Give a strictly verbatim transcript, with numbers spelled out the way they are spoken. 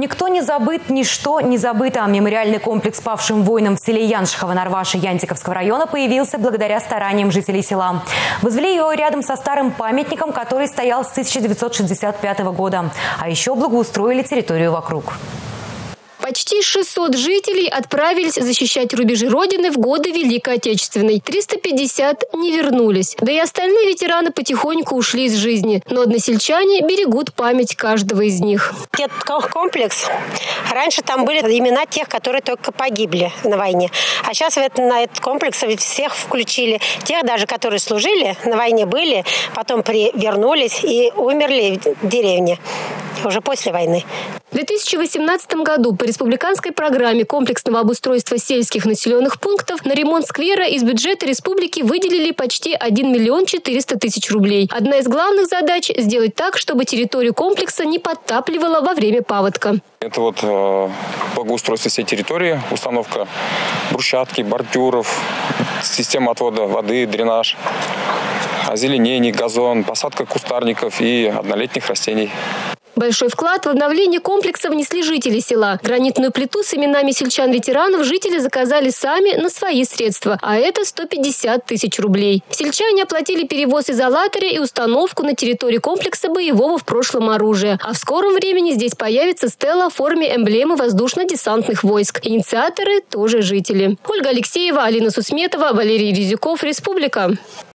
Никто не забыт, ничто не забыто. Мемориальный комплекс павшим воинам в селе Яншихово Нарваши Янтиковского района появился благодаря стараниям жителей села. Возвели его рядом со старым памятником, который стоял с тысяча девятьсот шестьдесят пятого года. А еще благоустроили территорию вокруг. Почти шестьсот жителей отправились защищать рубежи Родины в годы Великой Отечественной. триста пятьдесят не вернулись. Да и остальные ветераны потихоньку ушли из жизни. Но односельчане берегут память каждого из них. Этот комплекс, раньше там были имена тех, которые только погибли на войне. А сейчас в этот, на этот комплекс всех включили. Тех даже, которые служили, на войне были, потом при, вернулись и умерли в деревне уже после войны. В две тысячи восемнадцатом году по республиканской программе комплексного обустройства сельских населенных пунктов на ремонт сквера из бюджета республики выделили почти один миллион четыреста тысяч рублей. Одна из главных задач – сделать так, чтобы территорию комплекса не подтапливало во время паводка. Это вот э, благоустройство всей территории, установка брусчатки, бордюров, система отвода воды, дренаж, озеленение, газон, посадка кустарников и однолетних растений. Большой вклад в обновление комплекса внесли жители села. Гранитную плиту с именами сельчан-ветеранов жители заказали сами на свои средства, а это сто пятьдесят тысяч рублей. Сельчане оплатили перевоз изолятора и установку на территории комплекса боевого в прошлом оружия. А в скором времени здесь появится стела в форме эмблемы воздушно-десантных войск. Инициаторы тоже жители. Ольга Алексеева, Алина Сусметова, Валерий Резюков, Республика.